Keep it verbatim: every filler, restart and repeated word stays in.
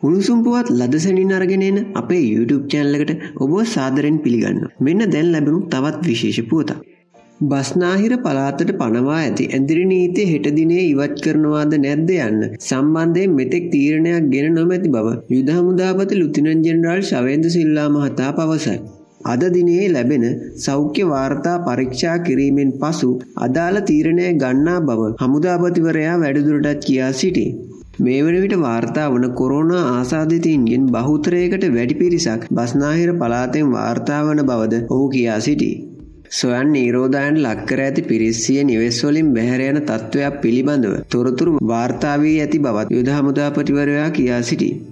උණුසුම් පුවත් ලදසනින් අරගෙන එන අපේ YouTube channel එකට ඔබව සාදරයෙන් පිළිගන්නවා. මෙන්න දැන් ලැබුණු තවත් විශේෂ පුවතක්. බස්නාහිර පළාතට පනවා ඇති ඇඳිරි නීතිය හෙට දිනේ ඉවත් කරනවාද නැද්ද යන්න සම්බන්ධයෙන් මෙතෙක් තීරණයක් ගෙන නොමැති බව යුද හමුදාපති ලුතිනන්ට් ජෙනරාල් ශවේන්ද්‍ර සිල්වා මහතා පවසයි. අද දිනේ ලැබෙන සෞඛ්‍ය වාර්තා පරීක්ෂා කිරීමෙන් පසු අදාළ තීරණය ගන්නා බව හමුදාපතිවරයා වැඩිදුරටත් කියා සිටී. මේ වන විට වාර්තා වන කොරෝනා ආසාදිතයින්ගෙන් බහුතරයකට වැඩි පිරිසක් බස්නාහිර පළාතෙන් වාර්තා වන බවද ඔහු කියා සිටී. සොයන් නිරෝධයන්ට ලක්කර ඇති පිරිස් සිය නිවෙස් වලින් බැහැර යන තත්ත්වයක් පිළිබඳව තොරතුරු වාර්තා වී ඇති බවත් යුද හමුදාපතිවරයා කියා සිටී.